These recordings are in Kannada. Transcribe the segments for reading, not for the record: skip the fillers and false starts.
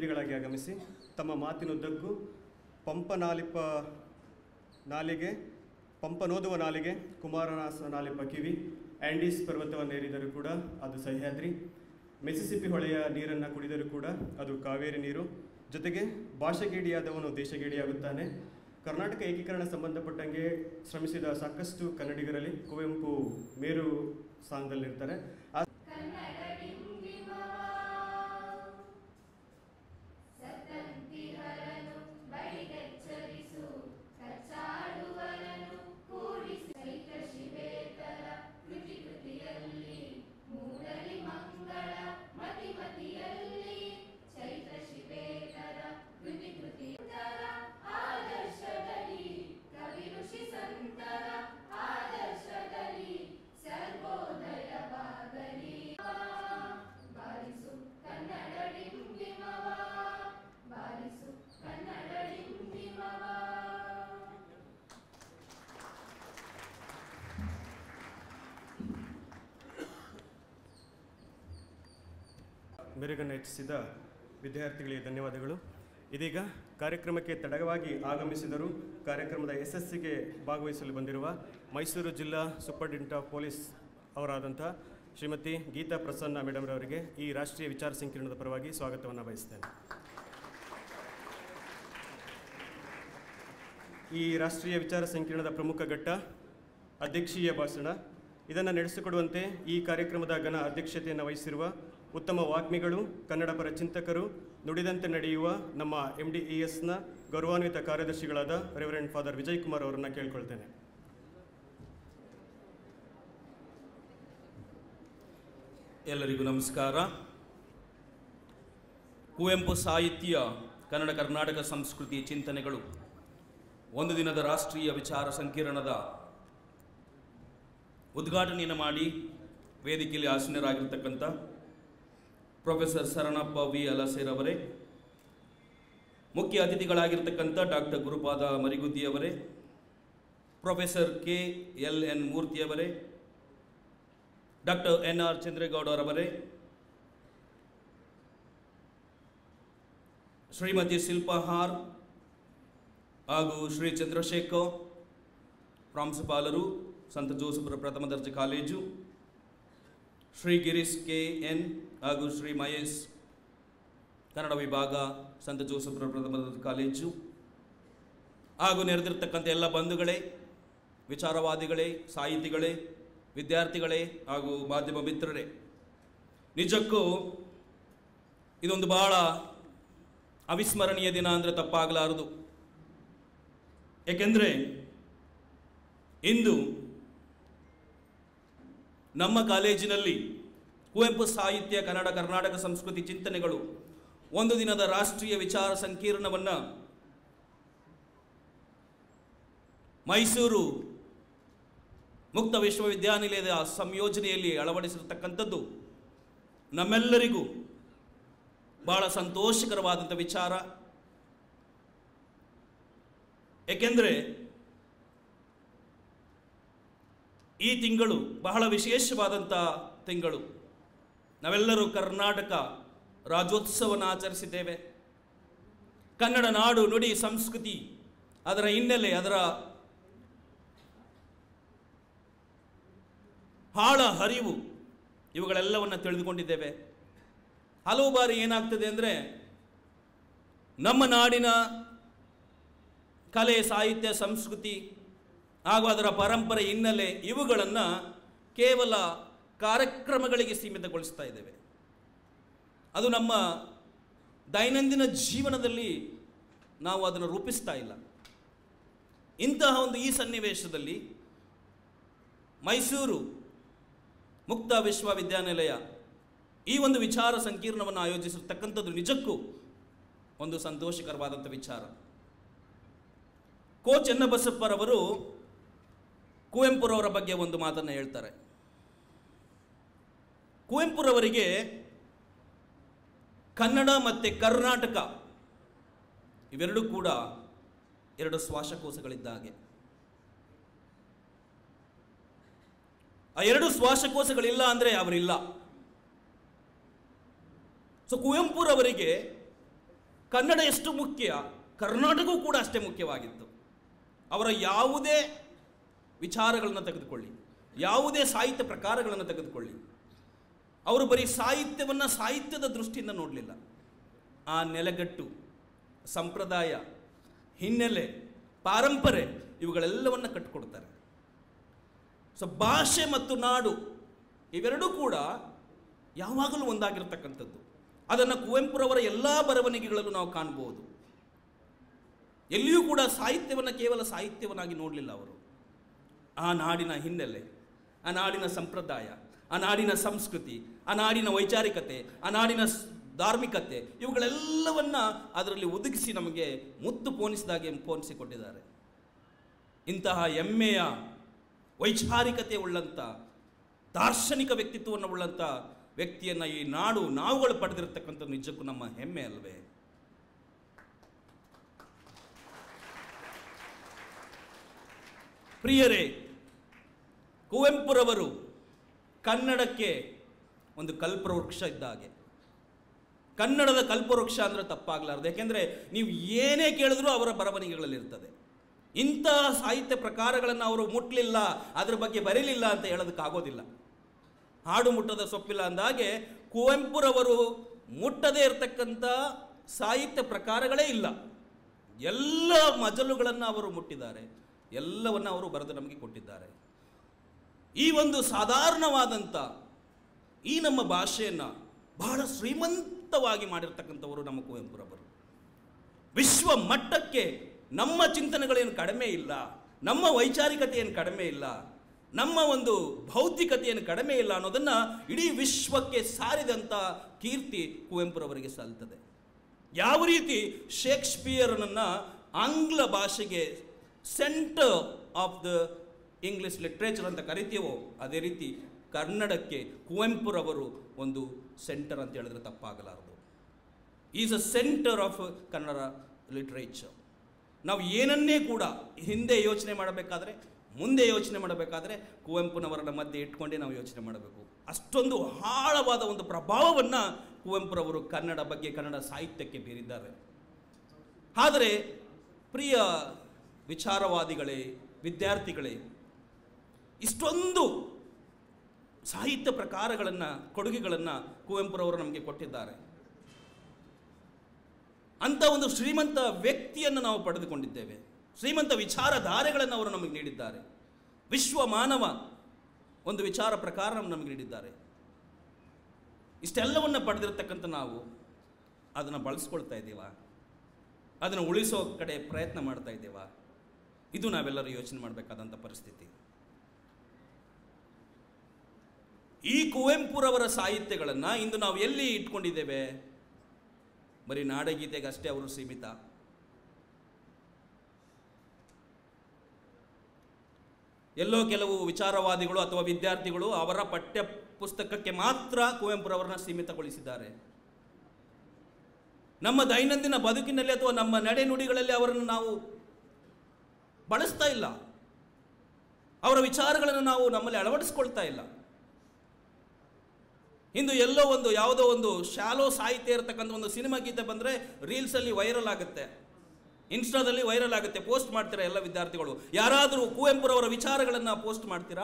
ಅತಿಥಿಗಳಾಗಿ ಆಗಮಿಸಿ ತಮ್ಮ ಮಾತಿನುದ್ದಕ್ಕೂ ಪಂಪನೋದುವ ನಾಲಿಗೆ ಕುಮಾರನಾಸ ನಾಲಿಪ ಕಿವಿ ಆ್ಯಂಡೀಸ್ ಪರ್ವತವನ್ನೇರಿದರೂ ಕೂಡ ಅದು ಸಹ್ಯಾದ್ರಿ, ಮಿಸಿಸಿಪ್ಪಿ ಹೊಳೆಯ ನೀರನ್ನು ಕುಡಿದರೂ ಕೂಡ ಅದು ಕಾವೇರಿ ನೀರು, ಜೊತೆಗೆ ಭಾಷೆಗೇಡಿಯಾದವನು ದೇಶಗೇಡಿಯಾಗುತ್ತಾನೆ. ಕರ್ನಾಟಕ ಏಕೀಕರಣ ಸಂಬಂಧಪಟ್ಟಂಗೆ ಶ್ರಮಿಸಿದ ಸಾಕಷ್ಟು ಕನ್ನಡಿಗರಲ್ಲಿ ಕುವೆಂಪು ಮೇರು ಸ್ಥಾನದಲ್ಲಿರ್ತಾರೆ. ಮೆರುಗನ್ನು ಹೆಚ್ಚಿಸಿದ ವಿದ್ಯಾರ್ಥಿಗಳಿಗೆ ಧನ್ಯವಾದಗಳು. ಇದೀಗ ಕಾರ್ಯಕ್ರಮಕ್ಕೆ ತಡವಾಗಿ ಆಗಮಿಸಿದರು ಕಾರ್ಯಕ್ರಮದ ಯಶಸ್ಸಿಗೆ ಭಾಗವಹಿಸಲು ಬಂದಿರುವ ಮೈಸೂರು ಜಿಲ್ಲಾ ಸೂಪರಿಂಟೆಂಡೆಂಟ್ ಆಫ್ ಪೊಲೀಸ್ ಅವರಾದಂಥ ಶ್ರೀಮತಿ ಗೀತಾ ಪ್ರಸನ್ನ ಮೇಡಮ್ರವರಿಗೆ ಈ ರಾಷ್ಟ್ರೀಯ ವಿಚಾರ ಸಂಕಿರಣದ ಪರವಾಗಿ ಸ್ವಾಗತವನ್ನು ಬಯಸ್ತೇನೆ. ಈ ರಾಷ್ಟ್ರೀಯ ವಿಚಾರ ಸಂಕಿರಣದ ಪ್ರಮುಖ ಘಟ್ಟ ಅಧ್ಯಕ್ಷೀಯ ಭಾಷಣ. ಇದನ್ನು ನಡೆಸಿಕೊಡುವಂತೆ ಈ ಕಾರ್ಯಕ್ರಮದ ಘನ ಅಧ್ಯಕ್ಷತೆಯನ್ನು ವಹಿಸಿರುವ ಉತ್ತಮ ವಾಗ್ಮಿಗಳು, ಕನ್ನಡ ಪರ ಚಿಂತಕರು, ನುಡಿದಂತೆ ನಡೆಯುವ ನಮ್ಮ MDESನ ಗೌರವಾನ್ವಿತ ಕಾರ್ಯದರ್ಶಿಗಳಾದ ರೆವರೆಂಡ್ ಫಾದರ್ ವಿಜಯ್ ಕುಮಾರ್ ಅವರನ್ನು ಕೇಳ್ಕೊಳ್ತೇನೆ. ಎಲ್ಲರಿಗೂ ನಮಸ್ಕಾರ. ಕುವೆಂಪು ಸಾಹಿತ್ಯ, ಕನ್ನಡ ಕರ್ನಾಟಕ ಸಂಸ್ಕೃತಿ ಚಿಂತನೆಗಳು ಒಂದು ದಿನದ ರಾಷ್ಟ್ರೀಯ ವಿಚಾರ ಸಂಕಿರಣದ ಉದ್ಘಾಟನೆಯನ್ನು ಮಾಡಿ ವೇದಿಕೆಯಲ್ಲಿ ಆಸೀನರಾಗಿರ್ತಕ್ಕಂಥ ಪ್ರೊಫೆಸರ್ ಶರಣಪ್ಪ ವಿ ಅಲಸೇರ್ ಅವರೇ, ಮುಖ್ಯ ಅತಿಥಿಗಳಾಗಿರ್ತಕ್ಕಂಥ ಡಾಕ್ಟರ್ ಗುರುಪಾದ ಮರಿಗುದ್ದಿಯವರೇ, ಪ್ರೊಫೆಸರ್ KLN ಮೂರ್ತಿಯವರೇ, ಡಾಕ್ಟರ್ NR ಚಂದ್ರೇಗೌಡರವರೇ, ಶ್ರೀಮತಿ ಶಿಲ್ಪಾ ಹಾರ್ ಹಾಗೂ ಶ್ರೀ ಚಂದ್ರಶೇಖರ್ ಪ್ರಾಂಶುಪಾಲರು, ಸಂತ ಜೋಸಫರ ಪ್ರಥಮ ದರ್ಜೆ ಕಾಲೇಜು, ಶ್ರೀ ಗಿರೀಶ್ KN ಹಾಗೂ ಶ್ರೀ ಮಹೇಶ್ ಕನ್ನಡ ವಿಭಾಗ, ಸಂತ ಜೋಸಫರ ಪ್ರಥಮ ದರ್ಜೆ ಕಾಲೇಜು, ಹಾಗೂ ನೆರೆದಿರ್ತಕ್ಕಂಥ ಎಲ್ಲ ಬಂಧುಗಳೇ, ವಿಚಾರವಾದಿಗಳೇ, ಸಾಹಿತಿಗಳೇ, ವಿದ್ಯಾರ್ಥಿಗಳೇ ಹಾಗೂ ಮಾಧ್ಯಮ ಮಿತ್ರರೇ, ನಿಜಕ್ಕೂ ಇದೊಂದು ಬಹಳ ಅವಿಸ್ಮರಣೀಯ ದಿನ ಅಂದರೆ ತಪ್ಪಾಗಲಾರದು. ಏಕೆಂದರೆ ಇಂದು ನಮ್ಮ ಕಾಲೇಜಿನಲ್ಲಿ ಕುವೆಂಪು ಸಾಹಿತ್ಯ, ಕನ್ನಡ ಕರ್ನಾಟಕ ಸಂಸ್ಕೃತಿ ಚಿಂತನೆಗಳು ಒಂದು ದಿನದ ರಾಷ್ಟ್ರೀಯ ವಿಚಾರ ಸಂಕಿರಣವನ್ನು ಮೈಸೂರು ಮುಕ್ತ ವಿಶ್ವವಿದ್ಯಾನಿಲಯದ ಸಂಯೋಜನೆಯಲ್ಲಿ ಅಳವಡಿಸಿರತಕ್ಕಂಥದ್ದು ನಮ್ಮೆಲ್ಲರಿಗೂ ಬಹಳ ಸಂತೋಷಕರವಾದಂಥ ವಿಚಾರ. ಏಕೆಂದರೆ ಈ ತಿಂಗಳು ಬಹಳ ವಿಶೇಷವಾದಂಥ ತಿಂಗಳು. ನಾವೆಲ್ಲರೂ ಕರ್ನಾಟಕ ರಾಜ್ಯೋತ್ಸವವನ್ನು ಆಚರಿಸಿದ್ದೇವೆ. ಕನ್ನಡ ನಾಡು, ನುಡಿ, ಸಂಸ್ಕೃತಿ, ಅದರ ಹಿನ್ನೆಲೆ, ಅದರ ಆಳ ಹರಿವು, ಇವುಗಳೆಲ್ಲವನ್ನು ತಿಳಿದುಕೊಂಡಿದ್ದೇವೆ. ಹಲವು ಬಾರಿ ಏನಾಗ್ತದೆ ಅಂದರೆ ನಮ್ಮ ನಾಡಿನ ಕಲೆ, ಸಾಹಿತ್ಯ, ಸಂಸ್ಕೃತಿ ಹಾಗೂ ಅದರ ಪರಂಪರೆ, ಹಿನ್ನೆಲೆ ಇವುಗಳನ್ನು ಕೇವಲ ಕಾರ್ಯಕ್ರಮಗಳಿಗೆ ಸೀಮಿತಗೊಳಿಸ್ತಾ ಇದ್ದೇವೆ. ಅದು ನಮ್ಮ ದೈನಂದಿನ ಜೀವನದಲ್ಲಿ ನಾವು ಅದನ್ನು ರೂಪಿಸ್ತಾ ಇಲ್ಲ. ಇಂತಹ ಒಂದು ಈ ಸನ್ನಿವೇಶದಲ್ಲಿ ಮೈಸೂರು ಮುಕ್ತ ವಿಶ್ವವಿದ್ಯಾನಿಲಯ ಈ ಒಂದು ವಿಚಾರ ಸಂಕಿರಣವನ್ನು ಆಯೋಜಿಸಿರ್ತಕ್ಕಂಥದ್ದು ನಿಜಕ್ಕೂ ಒಂದು ಸಂತೋಷಕರವಾದಂಥ ವಿಚಾರ. ಕೋ ಚೆನ್ನಬಸಪ್ಪರವರು ಕುವೆಂಪುರವರ ಬಗ್ಗೆ ಒಂದು ಮಾತನ್ನು ಹೇಳ್ತಾರೆ. ಕುವೆಂಪುರವರಿಗೆ ಕನ್ನಡ ಮತ್ತು ಕರ್ನಾಟಕ ಇವೆರಡೂ ಕೂಡ ಎರಡು ಶ್ವಾಸಕೋಶಗಳಿದ್ದ ಹಾಗೆ. ಆ ಎರಡು ಶ್ವಾಸಕೋಶಗಳಿಲ್ಲ ಅಂದರೆ ಅವರಿಲ್ಲ. ಸೊ ಕುವೆಂಪುರವರಿಗೆ ಕನ್ನಡ ಎಷ್ಟು ಮುಖ್ಯ, ಕರ್ನಾಟಕವೂ ಕೂಡ ಅಷ್ಟೇ ಮುಖ್ಯವಾಗಿತ್ತು. ಅವರ ಯಾವುದೇ ವಿಚಾರಗಳನ್ನು ತೆಗೆದುಕೊಳ್ಳಿ, ಯಾವುದೇ ಸಾಹಿತ್ಯ ಪ್ರಕಾರಗಳನ್ನು ತೆಗೆದುಕೊಳ್ಳಿ, ಅವರು ಬರೀ ಸಾಹಿತ್ಯವನ್ನು ಸಾಹಿತ್ಯದ ದೃಷ್ಟಿಯಿಂದ ನೋಡಲಿಲ್ಲ. ಆ ನೆಲೆಗಟ್ಟು, ಸಂಪ್ರದಾಯ, ಹಿನ್ನೆಲೆ, ಪಾರಂಪರೆ ಇವುಗಳೆಲ್ಲವನ್ನು ಕಟ್ಟಿಕೊಡ್ತಾರೆ. ಸೊ ಭಾಷೆ ಮತ್ತು ನಾಡು ಇವೆರಡೂ ಕೂಡ ಯಾವಾಗಲೂ ಒಂದಾಗಿರ್ತಕ್ಕಂಥದ್ದು. ಅದನ್ನು ಕುವೆಂಪುರವರ ಎಲ್ಲ ಬರವಣಿಗೆಗಳಲ್ಲೂ ನಾವು ಕಾಣಬಹುದು. ಎಲ್ಲಿಯೂ ಕೂಡ ಸಾಹಿತ್ಯವನ್ನು ಕೇವಲ ಸಾಹಿತ್ಯವನ್ನಾಗಿ ನೋಡಲಿಲ್ಲ ಅವರು. ಆ ನಾಡಿನ ಹಿನ್ನೆಲೆ, ಆ ನಾಡಿನ ಸಂಪ್ರದಾಯ, ಆ ನಾಡಿನ ಸಂಸ್ಕೃತಿ, ಆ ನಾಡಿನ ವೈಚಾರಿಕತೆ, ಆ ನಾಡಿನ ಧಾರ್ಮಿಕತೆ ಇವುಗಳೆಲ್ಲವನ್ನ ಅದರಲ್ಲಿ ಒದಗಿಸಿ ನಮಗೆ ಮುತ್ತು ಪೋಣಿಸಿದಾಗೆ ಪೋಣಿಸಿಕೊಟ್ಟಿದ್ದಾರೆ. ಇಂತಹ ಹೆಮ್ಮೆಯ ವೈಚಾರಿಕತೆ ಉಳ್ಳಂಥ, ದಾರ್ಶನಿಕ ವ್ಯಕ್ತಿತ್ವವನ್ನು ಉಳ್ಳಂಥ ವ್ಯಕ್ತಿಯನ್ನು ಈ ನಾಡು ನಾವುಗಳು ಪಡೆದಿರತಕ್ಕಂಥ ನಿಜಕ್ಕೂ ನಮ್ಮ ಹೆಮ್ಮೆ ಅಲ್ವೇ? ಪ್ರಿಯರೇ, ಕುವೆಂಪುರವರು ಕನ್ನಡಕ್ಕೆ ಒಂದು ಕಲ್ಪವೃಕ್ಷ ಇದ್ದ ಹಾಗೆ. ಕನ್ನಡದ ಕಲ್ಪವೃಕ್ಷ ಅಂದರೆ ತಪ್ಪಾಗಲಾರದು. ಯಾಕೆಂದರೆ ನೀವು ಏನೇ ಕೇಳಿದ್ರೂ ಅವರ ಬರವಣಿಗೆಗಳಲ್ಲಿ ಇರ್ತದೆ. ಇಂತಹ ಸಾಹಿತ್ಯ ಪ್ರಕಾರಗಳನ್ನು ಅವರು ಮುಟ್ಟಲಿಲ್ಲ, ಅದರ ಬಗ್ಗೆ ಬರೀಲಿಲ್ಲ ಅಂತ ಹೇಳೋದಕ್ಕಾಗೋದಿಲ್ಲ. ಹಾಡು ಮುಟ್ಟದ ಸೊಪ್ಪಿಲ್ಲ ಅಂದಾಗೆ ಕುವೆಂಪುರವರು ಮುಟ್ಟದೇ ಇರತಕ್ಕಂಥ ಸಾಹಿತ್ಯ ಪ್ರಕಾರಗಳೇ ಇಲ್ಲ. ಎಲ್ಲ ಮಜಲುಗಳನ್ನು ಅವರು ಮುಟ್ಟಿದ್ದಾರೆ, ಎಲ್ಲವನ್ನು ಅವರು ಬರೆದು ನಮಗೆ ಕೊಟ್ಟಿದ್ದಾರೆ. ಈ ಒಂದು ಸಾಧಾರಣವಾದಂಥ ಈ ನಮ್ಮ ಭಾಷೆಯನ್ನು ಬಹಳ ಶ್ರೀಮಂತವಾಗಿ ಮಾಡಿರ್ತಕ್ಕಂಥವರು ನಮ್ಮ ಕುವೆಂಪುರವರು. ವಿಶ್ವ ಮಟ್ಟಕ್ಕೆ ನಮ್ಮ ಚಿಂತನೆಗಳೇನು ಕಡಿಮೆ ಇಲ್ಲ, ನಮ್ಮ ವೈಚಾರಿಕತೆ ಏನು ಕಡಿಮೆ ಇಲ್ಲ, ನಮ್ಮ ಒಂದು ಭೌತಿಕತೆಯನ್ನು ಕಡಿಮೆ ಇಲ್ಲ ಅನ್ನೋದನ್ನು ಇಡೀ ವಿಶ್ವಕ್ಕೆ ಸಾರಿದಂಥ ಕೀರ್ತಿ ಕುವೆಂಪುರವರಿಗೆ ಸಲ್ತದೆ. ಯಾವ ರೀತಿ ಶೇಕ್ಸ್ಪಿಯರನನ್ನು ಆಂಗ್ಲ ಭಾಷೆಗೆ centre of the English literature ಅಂತ ಕರಿತೀವೋ, ಅದೇ ರೀತಿ ಕನ್ನಡಕ್ಕೆ ಕುವೆಂಪುರವರು ಒಂದು ಸೆಂಟರ್ ಅಂತ ಹೇಳಿದ್ರೆ ತಪ್ಪಾಗಲಾರದು. Is a centre of Kannada literature. ನಾವು ಏನನ್ನೇ ಕೂಡ ಹಿಂದೆ ಯೋಚನೆ ಮಾಡಬೇಕಾದ್ರೆ, ಮುಂದೆ ಯೋಚನೆ ಮಾಡಬೇಕಾದ್ರೆ ಕುವೆಂಪುನವರನ್ನ ಮಧ್ಯೆ ಇಟ್ಕೊಂಡೇ ನಾವು ಯೋಚನೆ ಮಾಡಬೇಕು. ಅಷ್ಟೊಂದು ಆಳವಾದ ಒಂದು ಪ್ರಭಾವವನ್ನು ಕುವೆಂಪುರವರು ಕನ್ನಡ ಬಗ್ಗೆ, ಕನ್ನಡ ಸಾಹಿತ್ಯಕ್ಕೆ ಬೀರಿದ್ದಾರೆ. ಆದರೆ ಪ್ರಿಯ ವಿಚಾರವಾದಿಗಳೇ, ವಿದ್ಯಾರ್ಥಿಗಳೇ, ಇಷ್ಟೊಂದು ಸಾಹಿತ್ಯ ಪ್ರಕಾರಗಳನ್ನು, ಕೊಡುಗೆಗಳನ್ನು ಕುವೆಂಪುರವರು ನಮಗೆ ಕೊಟ್ಟಿದ್ದಾರೆ. ಅಂಥ ಒಂದು ಶ್ರೀಮಂತ ವ್ಯಕ್ತಿಯನ್ನು ನಾವು ಪಡೆದುಕೊಂಡಿದ್ದೇವೆ. ಶ್ರೀಮಂತ ವಿಚಾರಧಾರೆಗಳನ್ನು ಅವರು ನಮಗೆ ನೀಡಿದ್ದಾರೆ. ವಿಶ್ವ ಮಾನವ ಒಂದು ವಿಚಾರ ಪ್ರಕಾರ ನಮಗೆ ನೀಡಿದ್ದಾರೆ. ಇಷ್ಟೆಲ್ಲವನ್ನು ಪಡೆದಿರತಕ್ಕಂಥ ನಾವು ಅದನ್ನು ಬಳಸ್ಕೊಳ್ತಾ ಇದ್ದೀವಾ? ಅದನ್ನು ಉಳಿಸೋ ಕಡೆ ಪ್ರಯತ್ನ ಮಾಡ್ತಾ ಇದ್ದೇವಾ? ಇದು ನಾವೆಲ್ಲರೂ ಯೋಚನೆ ಮಾಡಬೇಕಾದಂಥ ಪರಿಸ್ಥಿತಿ. ಈ ಕುವೆಂಪುರವರ ಸಾಹಿತ್ಯಗಳನ್ನು ಇಂದು ನಾವು ಎಲ್ಲಿ ಇಟ್ಕೊಂಡಿದ್ದೇವೆ? ಬರೀ ನಾಡಗೀತೆಗಷ್ಟೇ ಅವರು ಸೀಮಿತ. ಎಲ್ಲೋ ಕೆಲವು ವಿಚಾರವಾದಿಗಳು ಅಥವಾ ವಿದ್ಯಾರ್ಥಿಗಳು ಅವರ ಪಠ್ಯ ಪುಸ್ತಕಕ್ಕೆ ಮಾತ್ರ ಕುವೆಂಪುರವರನ್ನ ಸೀಮಿತಗೊಳಿಸಿದ್ದಾರೆ. ನಮ್ಮ ದೈನಂದಿನ ಬದುಕಿನಲ್ಲಿ ಅಥವಾ ನಮ್ಮ ನಡೆನುಡಿಗಳಲ್ಲಿ ಅವರನ್ನು ನಾವು ಬಳಸ್ತಾ ಇಲ್ಲ. ಅವರ ವಿಚಾರಗಳನ್ನು ನಾವು ನಮ್ಮಲ್ಲಿ ಅಳವಡಿಸ್ಕೊಳ್ತಾ ಇಲ್ಲ. ಇಂದು ಎಲ್ಲೋ ಒಂದು ಯಾವುದೋ ಒಂದು ಶಾಲೋ ಸಾಹಿತ್ಯ ಇರತಕ್ಕಂಥ ಒಂದು ಸಿನಿಮಾ ಗೀತೆ ಬಂದರೆ ರೀಲ್ಸಲ್ಲಿ ವೈರಲ್ ಆಗುತ್ತೆ, ಇನ್ಸ್ಟಾದಲ್ಲಿ ವೈರಲ್ ಆಗುತ್ತೆ, ಪೋಸ್ಟ್ ಮಾಡ್ತೀರಾ ಎಲ್ಲ ವಿದ್ಯಾರ್ಥಿಗಳು. ಯಾರಾದರೂ ಕುವೆಂಪುರವರ ವಿಚಾರಗಳನ್ನು ಪೋಸ್ಟ್ ಮಾಡ್ತೀರಾ?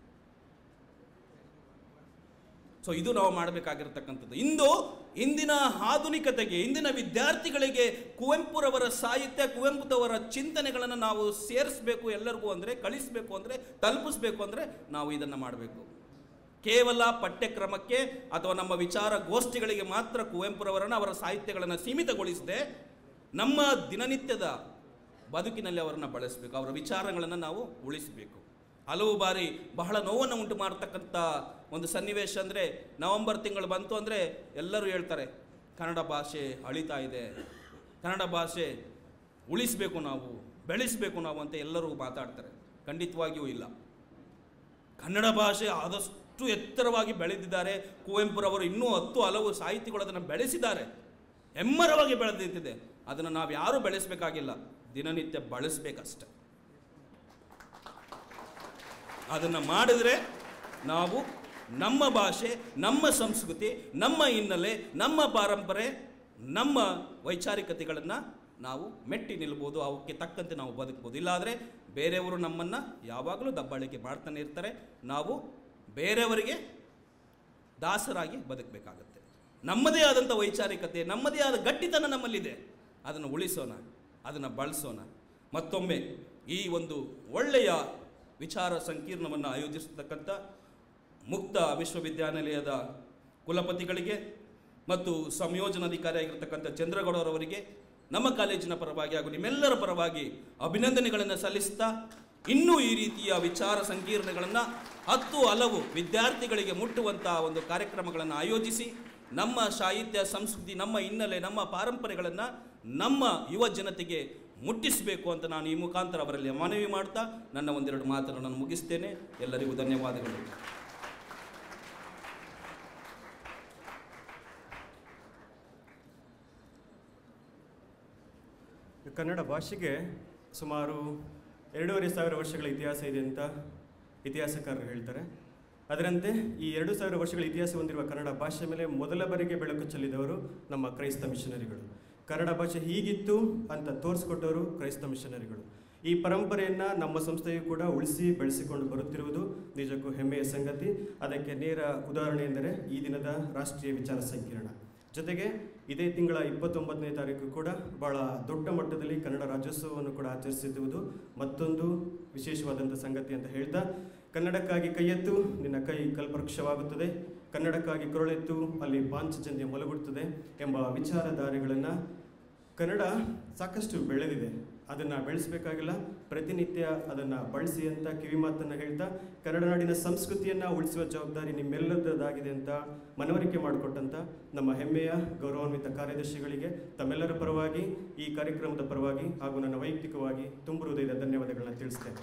ಸೊ ಇದು ನಾವು ಮಾಡಬೇಕಾಗಿರ್ತಕ್ಕಂಥದ್ದು. ಇಂದಿನ ಆಧುನಿಕತೆಗೆ, ಇಂದಿನ ವಿದ್ಯಾರ್ಥಿಗಳಿಗೆ ಕುವೆಂಪುರವರ ಸಾಹಿತ್ಯ, ಕುವೆಂಪುರವರ ಚಿಂತನೆಗಳನ್ನು ನಾವು ಸೇರಿಸಬೇಕು ಎಲ್ಲರಿಗೂ ಅಂದರೆ, ಕಳಿಸಬೇಕು ಅಂದರೆ, ತಲುಪಿಸ್ಬೇಕು ಅಂದರೆ ನಾವು ಇದನ್ನು ಮಾಡಬೇಕು. ಕೇವಲ ಪಠ್ಯಕ್ರಮಕ್ಕೆ ಅಥವಾ ನಮ್ಮ ವಿಚಾರ ಗೋಷ್ಠಿಗಳಿಗೆ ಮಾತ್ರ ಕುವೆಂಪುರವರನ್ನು, ಅವರ ಸಾಹಿತ್ಯಗಳನ್ನು ಸೀಮಿತಗೊಳಿಸದೆ ನಮ್ಮ ದಿನನಿತ್ಯದ ಬದುಕಿನಲ್ಲಿ ಅವರನ್ನು ಬಳಸಬೇಕು. ಅವರ ವಿಚಾರಗಳನ್ನು ನಾವು ಉಳಿಸಬೇಕು. ಹಲವು ಬಾರಿ ಬಹಳ ನೋವನ್ನು ಉಂಟು ಮಾಡತಕ್ಕಂಥ ಒಂದು ಸನ್ನಿವೇಶ ಅಂದರೆ, ನವೆಂಬರ್ ತಿಂಗಳು ಬಂತು ಅಂದರೆ ಎಲ್ಲರೂ ಹೇಳ್ತಾರೆ ಕನ್ನಡ ಭಾಷೆ ಅಳಿತಾ ಇದೆ, ಕನ್ನಡ ಭಾಷೆ ಉಳಿಸಬೇಕು ನಾವು, ಬೆಳೆಸಬೇಕು ನಾವು ಅಂತ ಎಲ್ಲರೂ ಮಾತಾಡ್ತಾರೆ. ಖಂಡಿತವಾಗಿಯೂ ಇಲ್ಲ. ಕನ್ನಡ ಭಾಷೆ ಆದಷ್ಟು ಎತ್ತರವಾಗಿ ಬೆಳೆದಿದ್ದಾರೆ. ಕುವೆಂಪುರವರು ಇನ್ನೂ ಹಲವು ಸಾಹಿತಿಗಳು ಅದನ್ನು ಬೆಳೆಸಿದ್ದಾರೆ, ಹೆಮ್ಮರವಾಗಿ ಬೆಳೆದಿದೆ. ಅದನ್ನು ನಾವು ಯಾರೂ ಬೆಳೆಸಬೇಕಾಗಿಲ್ಲ, ದಿನನಿತ್ಯ ಬಳಸಬೇಕಷ್ಟೆ. ಅದನ್ನು ಮಾಡಿದರೆ ನಾವು ನಮ್ಮ ಭಾಷೆ, ನಮ್ಮ ಸಂಸ್ಕೃತಿ, ನಮ್ಮ ಹಿನ್ನೆಲೆ, ನಮ್ಮ ಪಾರಂಪರೆ, ನಮ್ಮ ವೈಚಾರಿಕತೆಗಳನ್ನು ನಾವು ಮೆಟ್ಟಿ ನಿಲ್ಬೋದು, ಅವಕ್ಕೆ ತಕ್ಕಂತೆ ನಾವು ಬದುಕ್ಬೋದು. ಇಲ್ಲಾದರೆ ಬೇರೆಯವರು ನಮ್ಮನ್ನು ಯಾವಾಗಲೂ ದಬ್ಬಾಳಿಕೆ ಮಾಡ್ತಾನೆ ಇರ್ತಾರೆ, ನಾವು ಬೇರೆಯವರಿಗೆ ದಾಸರಾಗಿ ಬದುಕಬೇಕಾಗತ್ತೆ. ನಮ್ಮದೇ ಆದಂಥ ವೈಚಾರಿಕತೆ, ನಮ್ಮದೇ ಆದ ಗಟ್ಟಿತನ ನಮ್ಮಲ್ಲಿದೆ, ಅದನ್ನು ಉಳಿಸೋಣ, ಅದನ್ನು ಬಳಸೋಣ. ಮತ್ತೊಮ್ಮೆ ಈ ಒಂದು ಒಳ್ಳೆಯ ವಿಚಾರ ಸಂಕಿರಣವನ್ನು ಆಯೋಜಿಸತಕ್ಕಂಥ ಮುಕ್ತ ವಿಶ್ವವಿದ್ಯಾನಿಲಯದ ಕುಲಪತಿಗಳಿಗೆ ಮತ್ತು ಸಂಯೋಜನಾಧಿಕಾರಿಯಾಗಿರ್ತಕ್ಕಂಥ ಚಂದ್ರಗೌಡರವರಿಗೆ ನಮ್ಮ ಕಾಲೇಜಿನ ಪರವಾಗಿ ಹಾಗೂ ನಿಮ್ಮೆಲ್ಲರ ಪರವಾಗಿ ಅಭಿನಂದನೆಗಳನ್ನು ಸಲ್ಲಿಸ್ತಾ, ಇನ್ನೂ ಈ ರೀತಿಯ ವಿಚಾರ ಸಂಕಿರಣಗಳನ್ನು 10 ಹಲವು ವಿದ್ಯಾರ್ಥಿಗಳಿಗೆ ಮುಟ್ಟುವಂಥ ಒಂದು ಕಾರ್ಯಕ್ರಮಗಳನ್ನು ಆಯೋಜಿಸಿ ನಮ್ಮ ಸಾಹಿತ್ಯ, ಸಂಸ್ಕೃತಿ, ನಮ್ಮ ಹಿನ್ನೆಲೆ, ನಮ್ಮ ಪಾರಂಪರೆಗಳನ್ನು ನಮ್ಮ ಯುವ ಜನತೆಗೆ ಮುಟ್ಟಿಸಬೇಕು ಅಂತ ನಾನು ಈ ಮುಖಾಂತರ ಅವರಲ್ಲಿ ಮನವಿ ಮಾಡ್ತಾ ನನ್ನ ಒಂದೆರಡು ಮಾತನ್ನು ನಾನು ಮುಗಿಸ್ತೇನೆ. ಎಲ್ಲರಿಗೂ ಧನ್ಯವಾದಗಳು. ಕನ್ನಡ ಭಾಷೆಗೆ ಸುಮಾರು 2500 ವರ್ಷಗಳ ಇತಿಹಾಸ ಇದೆ ಅಂತ ಇತಿಹಾಸಕಾರರು ಹೇಳ್ತಾರೆ. ಅದರಂತೆ ಈ 2000 ವರ್ಷಗಳ ಇತಿಹಾಸ ಹೊಂದಿರುವ ಕನ್ನಡ ಭಾಷೆ ಮೇಲೆ ಮೊದಲ ಬಾರಿಗೆ ಬೆಳಕು ಚೆಲ್ಲಿದವರು ನಮ್ಮ ಕ್ರೈಸ್ತ ಮಿಷನರಿಗಳು. ಕನ್ನಡ ಭಾಷೆ ಹೀಗಿತ್ತು ಅಂತ ತೋರಿಸ್ಕೊಟ್ಟವರು ಕ್ರೈಸ್ತ ಮಿಷನರಿಗಳು. ಈ ಪರಂಪರೆಯನ್ನು ನಮ್ಮ ಸಂಸ್ಥೆಯು ಕೂಡ ಉಳಿಸಿ ಬೆಳೆಸಿಕೊಂಡು ಬರುತ್ತಿರುವುದು ನಿಜಕ್ಕೂ ಹೆಮ್ಮೆಯ ಸಂಗತಿ. ಅದಕ್ಕೆ ನೇರ ಉದಾಹರಣೆ ಎಂದರೆ ಈ ದಿನದ ರಾಷ್ಟ್ರೀಯ ವಿಚಾರ ಸಂಕಿರಣ. ಜೊತೆಗೆ ಇದೇ ತಿಂಗಳ 29ನೇ ತಾರೀಕು ಕೂಡ ಬಹಳ ದೊಡ್ಡ ಮಟ್ಟದಲ್ಲಿ ಕನ್ನಡ ರಾಜ್ಯೋತ್ಸವವನ್ನು ಕೂಡ ಆಚರಿಸಿರುವುದು ಮತ್ತೊಂದು ವಿಶೇಷವಾದಂಥ ಸಂಗತಿ ಅಂತ ಹೇಳ್ತಾ, ಕನ್ನಡಕ್ಕಾಗಿ ಕೈಯೆತ್ತು ನಿನ್ನ ಕೈ ಕಲ್ಪವೃಕ್ಷವಾಗುತ್ತದೆ, ಕನ್ನಡಕ್ಕಾಗಿ ಕೊರಳೆತ್ತು ಅಲ್ಲಿ ಪಾಂಚಜನ್ಯ ಮೊಲಗುತ್ತದೆ ಎಂಬ ವಿಚಾರಧಾರೆಗಳನ್ನು ಕನ್ನಡ ಸಾಕಷ್ಟು ಬೆಳೆದಿದೆ. ಅದನ್ನು ಬೆಳೆಸಬೇಕಾಗಿಲ್ಲ, ಪ್ರತಿನಿತ್ಯ ಅದನ್ನು ಬಳಸಿ ಅಂತ ಕಿವಿಮಾತನ್ನು ಹೇಳ್ತಾ, ಕನ್ನಡ ನಾಡಿನ ಸಂಸ್ಕೃತಿಯನ್ನು ಉಳಿಸುವ ಜವಾಬ್ದಾರಿ ನಿಮ್ಮೆಲ್ಲರದಾಗಿದೆ ಅಂತ ಮನವರಿಕೆ ಮಾಡಿಕೊಟ್ಟಂಥ ನಮ್ಮ ಹೆಮ್ಮೆಯ ಗೌರವಾನ್ವಿತ ಕಾರ್ಯದರ್ಶಿಗಳಿಗೆ ತಮ್ಮೆಲ್ಲರ ಪರವಾಗಿ, ಈ ಕಾರ್ಯಕ್ರಮದ ಪರವಾಗಿ ಹಾಗೂ ನನ್ನ ವೈಯಕ್ತಿಕವಾಗಿ ತುಂಬ ಹೃದಯದ ಧನ್ಯವಾದಗಳನ್ನ ತಿಳಿಸ್ತೇನೆ.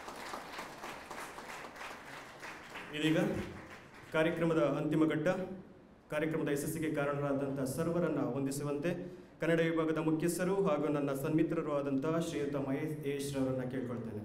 ಇದೀಗ ಕಾರ್ಯಕ್ರಮದ ಅಂತಿಮ ಘಟ್ಟ. ಕಾರ್ಯಕ್ರಮದ ಯಶಸ್ಸಿಗೆ ಕಾರಣರಾದಂಥ ಸರ್ವರನ್ನು ವಂದಿಸುವಂತೆ ಕನ್ನಡ ವಿಭಾಗದ ಮುಖ್ಯಸ್ಥರು ಹಾಗೂ ನನ್ನ ಸನ್ಮಿತ್ರರು ಆದಂಥ ಶ್ರೀಯುತ ಮಹೇಶ್ ರವರನ್ನು ಕೇಳ್ಕೊಳ್ತೇನೆ.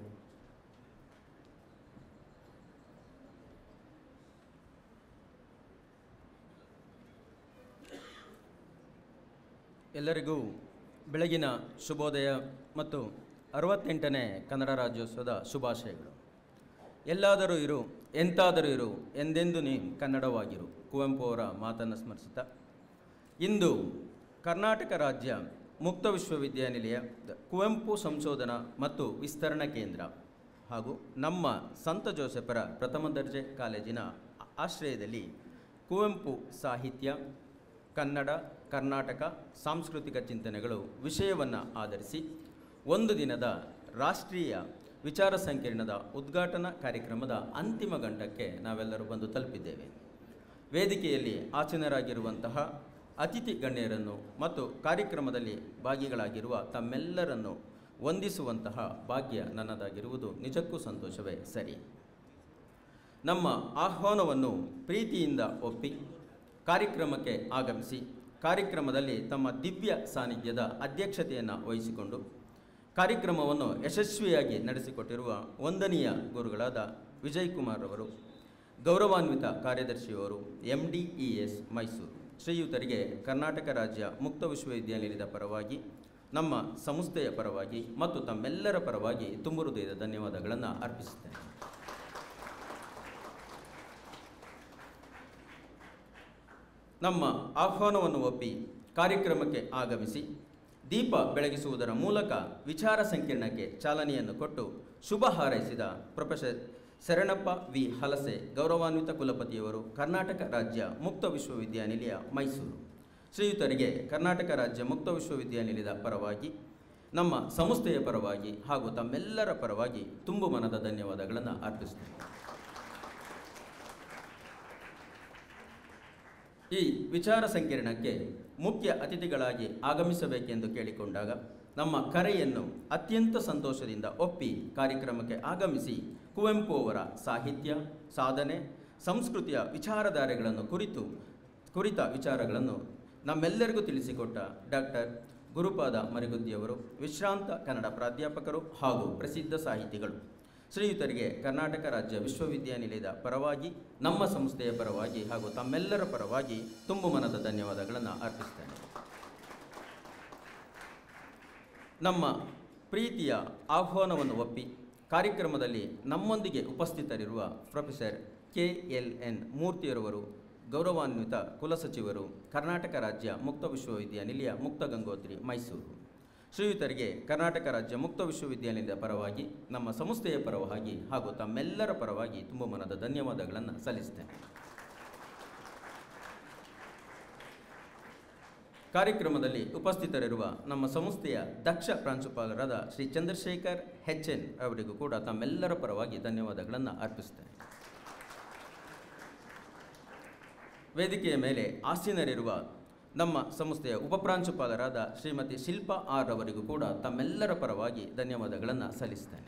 ಎಲ್ಲರಿಗೂ ಬೆಳಗಿನ ಶುಭೋದಯ ಮತ್ತು 68ನೇ ಕನ್ನಡ ರಾಜ್ಯೋತ್ಸವದ ಶುಭಾಶಯಗಳು. ಎಲ್ಲಾದರೂ ಇರು, ಎಂತಾದರೂ ಇರು, ಎಂದೆಂದು ನೀ ಕನ್ನಡವಾಗಿರು, ಕುವೆಂಪು ಅವರ ಮಾತನ್ನು ಸ್ಮರಿಸುತ್ತಾ, ಇಂದು ಕರ್ನಾಟಕ ರಾಜ್ಯ ಮುಕ್ತ ವಿಶ್ವವಿದ್ಯಾನಿಲಯ ಕುವೆಂಪು ಸಂಶೋಧನಾ ಮತ್ತು ವಿಸ್ತರಣಾ ಕೇಂದ್ರ ಹಾಗೂ ನಮ್ಮ ಸಂತ ಜೋಸೆಫರ ಪ್ರಥಮ ದರ್ಜೆ ಕಾಲೇಜಿನ ಆಶ್ರಯದಲ್ಲಿ ಕುವೆಂಪು ಸಾಹಿತ್ಯ, ಕನ್ನಡ, ಕರ್ನಾಟಕ ಸಾಂಸ್ಕೃತಿಕ ಚಿಂತನೆಗಳು ವಿಷಯವನ್ನು ಆಧರಿಸಿ ಒಂದು ದಿನದ ರಾಷ್ಟ್ರೀಯ ವಿಚಾರ ಸಂಕಿರಣದ ಉದ್ಘಾಟನಾ ಕಾರ್ಯಕ್ರಮದ ಅಂತಿಮ ಘಟ್ಟಕ್ಕೆ ನಾವೆಲ್ಲರೂ ಬಂದು ತಲುಪಿದ್ದೇವೆ. ವೇದಿಕೆಯಲ್ಲಿ ಆಸೀನರಾಗಿರುವಂತಹ ಅತಿಥಿ ಗಣ್ಯರನ್ನು ಮತ್ತು ಕಾರ್ಯಕ್ರಮದಲ್ಲಿ ಭಾಗಿಗಳಾಗಿರುವ ತಮ್ಮೆಲ್ಲರನ್ನು ವಂದಿಸುವಂತಹ ಭಾಗ್ಯ ನನ್ನದಾಗಿರುವುದು ನಿಜಕ್ಕೂ ಸಂತೋಷವೇ ಸರಿ. ನಮ್ಮ ಆಹ್ವಾನವನ್ನು ಪ್ರೀತಿಯಿಂದ ಒಪ್ಪಿ ಕಾರ್ಯಕ್ರಮಕ್ಕೆ ಆಗಮಿಸಿ ಕಾರ್ಯಕ್ರಮದಲ್ಲಿ ತಮ್ಮ ದಿವ್ಯ ಸಾನ್ನಿಧ್ಯದ ಅಧ್ಯಕ್ಷತೆಯನ್ನು ವಹಿಸಿಕೊಂಡು ಕಾರ್ಯಕ್ರಮವನ್ನು ಯಶಸ್ವಿಯಾಗಿ ನಡೆಸಿಕೊಟ್ಟಿರುವ ವಂದನೀಯ ಗುರುಗಳಾದ ವಿಜಯ್ ಕುಮಾರ್ ಅವರು, ಗೌರವಾನ್ವಿತ ಕಾರ್ಯದರ್ಶಿಯವರು, MDES ಮೈಸೂರು ಶ್ರೀಯುತರಿಗೆ ಕರ್ನಾಟಕ ರಾಜ್ಯ ಮುಕ್ತ ವಿಶ್ವವಿದ್ಯಾನಿಲಯದ ಪರವಾಗಿ, ನಮ್ಮ ಸಂಸ್ಥೆಯ ಪರವಾಗಿ ಮತ್ತು ತಮ್ಮೆಲ್ಲರ ಪರವಾಗಿ ತುಂಬ ಹೃದಯದ ಧನ್ಯವಾದಗಳನ್ನು ಅರ್ಪಿಸುತ್ತೇನೆ. ನಮ್ಮ ಆಹ್ವಾನವನ್ನು ಒಪ್ಪಿ ಕಾರ್ಯಕ್ರಮಕ್ಕೆ ಆಗಮಿಸಿ ದೀಪ ಬೆಳಗಿಸುವುದರ ಮೂಲಕ ವಿಚಾರ ಸಂಕಿರಣಕ್ಕೆ ಚಾಲನೆಯನ್ನು ಕೊಟ್ಟು ಶುಭ ಹಾರೈಸಿದ ಪ್ರೊಫೆಸರ್ ಶರಣಪ್ಪ ವಿ ಹಲಸೆ, ಗೌರವಾನ್ವಿತ ಕುಲಪತಿಯವರು, ಕರ್ನಾಟಕ ರಾಜ್ಯ ಮುಕ್ತ ವಿಶ್ವವಿದ್ಯಾನಿಲಯ ಮೈಸೂರು ಶ್ರೀಯುತರಿಗೆ ಕರ್ನಾಟಕ ರಾಜ್ಯ ಮುಕ್ತ ವಿಶ್ವವಿದ್ಯಾನಿಲಯದ ಪರವಾಗಿ, ನಮ್ಮ ಸಂಸ್ಥೆಯ ಪರವಾಗಿ ಹಾಗೂ ತಮ್ಮೆಲ್ಲರ ಪರವಾಗಿ ತುಂಬು ಮನದ ಧನ್ಯವಾದಗಳನ್ನು ಅರ್ಪಿಸುತ್ತೇನೆ. ಈ ವಿಚಾರ ಸಂಕಿರಣಕ್ಕೆ ಮುಖ್ಯ ಅತಿಥಿಗಳಾಗಿ ಆಗಮಿಸಬೇಕೆಂದು ಕೇಳಿಕೊಂಡಾಗ ನಮ್ಮ ಕರೆಯನ್ನು ಅತ್ಯಂತ ಸಂತೋಷದಿಂದ ಒಪ್ಪಿ ಕಾರ್ಯಕ್ರಮಕ್ಕೆ ಆಗಮಿಸಿ ಕುವೆಂಪು ಅವರ ಸಾಹಿತ್ಯ, ಸಾಧನೆ, ಸಂಸ್ಕೃತಿಯ ವಿಚಾರಧಾರೆಗಳನ್ನು ಕುರಿತ ವಿಚಾರಗಳನ್ನು ನಮ್ಮೆಲ್ಲರಿಗೂ ತಿಳಿಸಿಕೊಟ್ಟ ಡಾಕ್ಟರ್ ಗುರುಪಾದ ಮರಿಗುದ್ದಿಯವರು, ವಿಶ್ರಾಂತ ಕನ್ನಡ ಪ್ರಾಧ್ಯಾಪಕರು ಹಾಗೂ ಪ್ರಸಿದ್ಧ ಸಾಹಿತಿಗಳು, ಶ್ರೀಯುತರಿಗೆ ಕರ್ನಾಟಕ ರಾಜ್ಯ ವಿಶ್ವವಿದ್ಯಾನಿಲಯದ ಪರವಾಗಿ, ನಮ್ಮ ಸಂಸ್ಥೆಯ ಪರವಾಗಿ ಹಾಗೂ ತಮ್ಮೆಲ್ಲರ ಪರವಾಗಿ ತುಂಬು ಮನದ ಧನ್ಯವಾದಗಳನ್ನು ಅರ್ಪಿಸ್ತೇನೆ. ನಮ್ಮ ಪ್ರೀತಿಯ ಆಹ್ವಾನವನ್ನು ಒಪ್ಪಿ ಕಾರ್ಯಕ್ರಮದಲ್ಲಿ ನಮ್ಮೊಂದಿಗೆ ಉಪಸ್ಥಿತರಿರುವ ಪ್ರೊಫೆಸರ್ KLN ಮೂರ್ತಿಯರವರು, ಗೌರವಾನ್ವಿತ ಕುಲಸಚಿವರು, ಕರ್ನಾಟಕ ರಾಜ್ಯ ಮುಕ್ತ ವಿಶ್ವವಿದ್ಯಾನಿಲಯ ಮುಕ್ತ ಗಂಗೋತ್ರಿ ಮೈಸೂರು. ಶ್ರೀಯುತರಿಗೆ ಕರ್ನಾಟಕ ರಾಜ್ಯ ಮುಕ್ತ ವಿಶ್ವವಿದ್ಯಾನಿಲಯದ ಪರವಾಗಿ, ನಮ್ಮ ಸಂಸ್ಥೆಯ ಪರವಾಗಿ ಹಾಗೂ ತಮ್ಮೆಲ್ಲರ ಪರವಾಗಿ ತುಂಬ ಮನದ ಧನ್ಯವಾದಗಳನ್ನು ಸಲ್ಲಿಸ್ತೇನೆ. ಕಾರ್ಯಕ್ರಮದಲ್ಲಿ ಉಪಸ್ಥಿತರಿರುವ ನಮ್ಮ ಸಂಸ್ಥೆಯ ದಕ್ಷ ಪ್ರಾಂಶುಪಾಲರಾದ ಶ್ರೀ ಚಂದ್ರಶೇಖರ್ HN ಅವರಿಗೂ ಕೂಡ ತಮ್ಮೆಲ್ಲರ ಪರವಾಗಿ ಧನ್ಯವಾದಗಳನ್ನು ಅರ್ಪಿಸ್ತೇನೆ. ವೇದಿಕೆಯ ಮೇಲೆ ಆಸೀನರಿರುವ ನಮ್ಮ ಸಂಸ್ಥೆಯ ಉಪಪ್ರಾಂಶುಪಾಲರಾದ ಶ್ರೀಮತಿ ಶಿಲ್ಪಾ R ಅವರಿಗೂ ಕೂಡ ತಮ್ಮೆಲ್ಲರ ಪರವಾಗಿ ಧನ್ಯವಾದಗಳನ್ನು ಸಲ್ಲಿಸ್ತೇನೆ.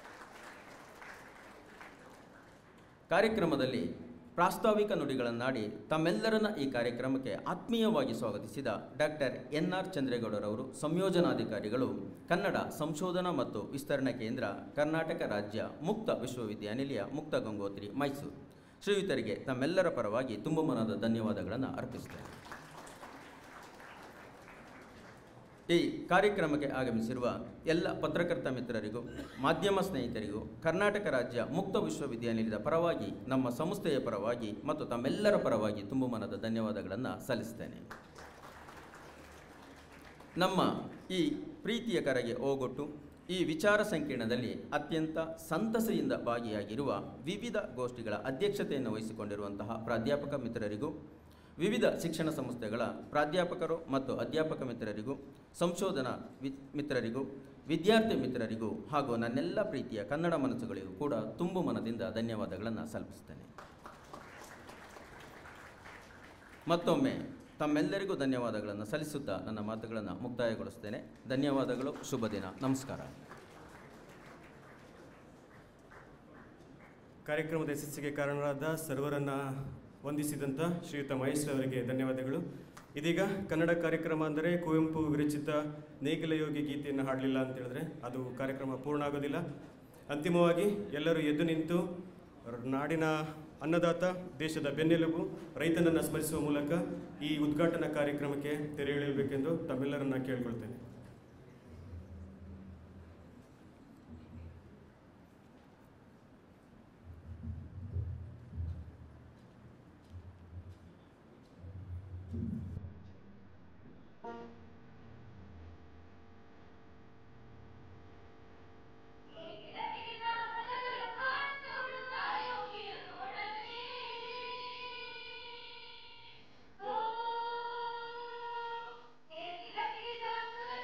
ಕಾರ್ಯಕ್ರಮದಲ್ಲಿ ಪ್ರಾಸ್ತಾವಿಕ ನುಡಿಗಳನ್ನಾಡಿ ತಮ್ಮೆಲ್ಲರನ್ನ ಈ ಕಾರ್ಯಕ್ರಮಕ್ಕೆ ಆತ್ಮೀಯವಾಗಿ ಸ್ವಾಗತಿಸಿದ ಡಾಕ್ಟರ್ NR ಚಂದ್ರೇಗೌಡರವರು, ಸಂಯೋಜನಾಧಿಕಾರಿಗಳು, ಕನ್ನಡ ಸಂಶೋಧನಾ ಮತ್ತು ವಿಸ್ತರಣಾ ಕೇಂದ್ರ, ಕರ್ನಾಟಕ ರಾಜ್ಯ ಮುಕ್ತ ವಿಶ್ವವಿದ್ಯಾನಿಲಯ ಮುಕ್ತ ಗಂಗೋತ್ರಿ ಮೈಸೂರು. ಶ್ರೀಯುತರಿಗೆ ತಮ್ಮೆಲ್ಲರ ಪರವಾಗಿ ತುಂಬ ಮನದ ಧನ್ಯವಾದಗಳನ್ನು ಅರ್ಪಿಸುತ್ತೇನೆ. ಈ ಕಾರ್ಯಕ್ರಮಕ್ಕೆ ಆಗಮಿಸಿರುವ ಎಲ್ಲ ಪತ್ರಕರ್ತ ಮಿತ್ರರಿಗೂ, ಮಾಧ್ಯಮ ಸ್ನೇಹಿತರಿಗೂ, ಕರ್ನಾಟಕ ರಾಜ್ಯ ಮುಕ್ತ ವಿಶ್ವವಿದ್ಯಾನಿಲಯದ ಪರವಾಗಿ, ನಮ್ಮ ಸಂಸ್ಥೆಯ ಪರವಾಗಿ ಮತ್ತು ತಮ್ಮೆಲ್ಲರ ಪರವಾಗಿ ತುಂಬ ಮನದ ಧನ್ಯವಾದಗಳನ್ನು ಸಲ್ಲಿಸ್ತೇನೆ. ನಮ್ಮ ಈ ಪ್ರೀತಿಯ ಕರೆಗೆ ಓಗೊಟ್ಟು ಈ ವಿಚಾರ ಸಂಕಿರಣದಲ್ಲಿ ಅತ್ಯಂತ ಸಂತಸೆಯಿಂದ ಭಾಗಿಯಾಗಿರುವ ವಿವಿಧ ಗೋಷ್ಠಿಗಳ ಅಧ್ಯಕ್ಷತೆಯನ್ನು ವಹಿಸಿಕೊಂಡಿರುವಂತಹ ಪ್ರಾಧ್ಯಾಪಕ ಮಿತ್ರರಿಗೂ, ವಿವಿಧ ಶಿಕ್ಷಣ ಸಂಸ್ಥೆಗಳ ಪ್ರಾಧ್ಯಾಪಕರು ಮತ್ತು ಅಧ್ಯಾಪಕ ಮಿತ್ರರಿಗೂ, ಸಂಶೋಧನಾ ಮಿತ್ರರಿಗೂ, ವಿದ್ಯಾರ್ಥಿ ಮಿತ್ರರಿಗೂ ಹಾಗೂ ನನ್ನೆಲ್ಲ ಪ್ರೀತಿಯ ಕನ್ನಡ ಮನಸ್ಸುಗಳಿಗೂ ಕೂಡ ತುಂಬು ಮನದಿಂದ ಧನ್ಯವಾದಗಳನ್ನು ಸಲ್ಲಿಸುತ್ತೇನೆ. ಮತ್ತೊಮ್ಮೆ ತಮ್ಮೆಲ್ಲರಿಗೂ ಧನ್ಯವಾದಗಳನ್ನು ಸಲ್ಲಿಸುತ್ತಾ ನನ್ನ ಮಾತುಗಳನ್ನು ಮುಕ್ತಾಯಗೊಳಿಸುತ್ತೇನೆ. ಧನ್ಯವಾದಗಳು. ಶುಭ ದಿನ. ನಮಸ್ಕಾರ. ಕಾರ್ಯಕ್ರಮದ ಯಶಸ್ಸಿಗೆ ಕಾರಣರಾದ ಸರ್ವರನ್ನು ವಂದಿಸಿದಂಥ ಶ್ರೀಯುತ ಮಹೇಶ್ ಅವರಿಗೆ ಧನ್ಯವಾದಗಳು. ಇದೀಗ ಕನ್ನಡ ಕಾರ್ಯಕ್ರಮ ಅಂದರೆ ಕುವೆಂಪು ವಿರಚಿತ ನೇಗಿಲ ಯೋಗಿ ಗೀತೆಯನ್ನು ಹಾಡಲಿಲ್ಲ ಅಂತ ಹೇಳಿದ್ರೆ ಅದು ಕಾರ್ಯಕ್ರಮ ಪೂರ್ಣ ಆಗೋದಿಲ್ಲ. ಅಂತಿಮವಾಗಿ ಎಲ್ಲರೂ ಎದ್ದು ನಿಂತು ನಾಡಿನ ಅನ್ನದಾತ, ದೇಶದ ಬೆನ್ನೆಲುಬು ರೈತನನ್ನು ಸ್ಮರಿಸುವ ಮೂಲಕ ಈ ಉದ್ಘಾಟನಾ ಕಾರ್ಯಕ್ರಮಕ್ಕೆ ತೆರೆ ಎಳೆಯಬೇಕೆಂದು ತಮ್ಮೆಲ್ಲರನ್ನ ಕೇಳಿಕೊಳ್ತೇನೆ. Oh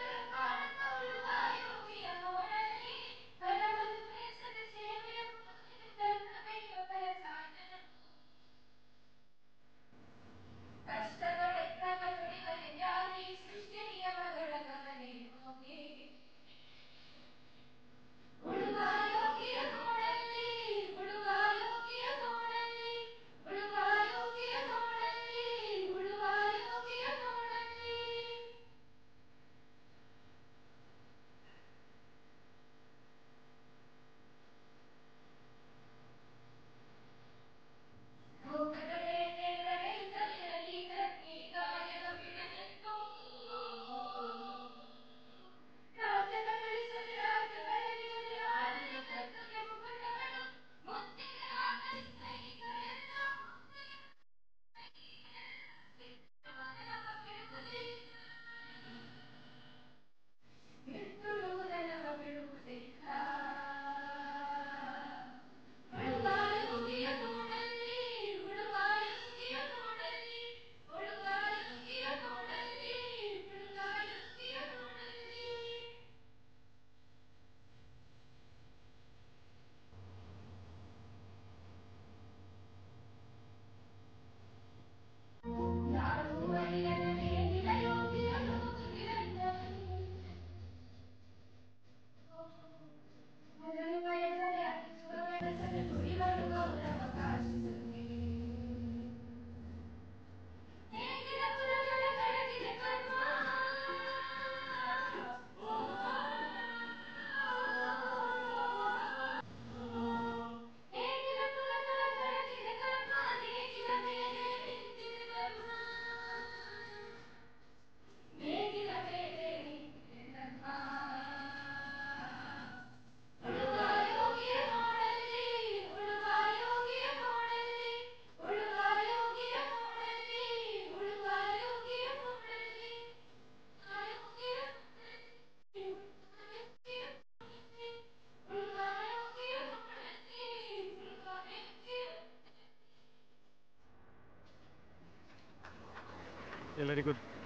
ಎಲ್ಲರಿಗೂ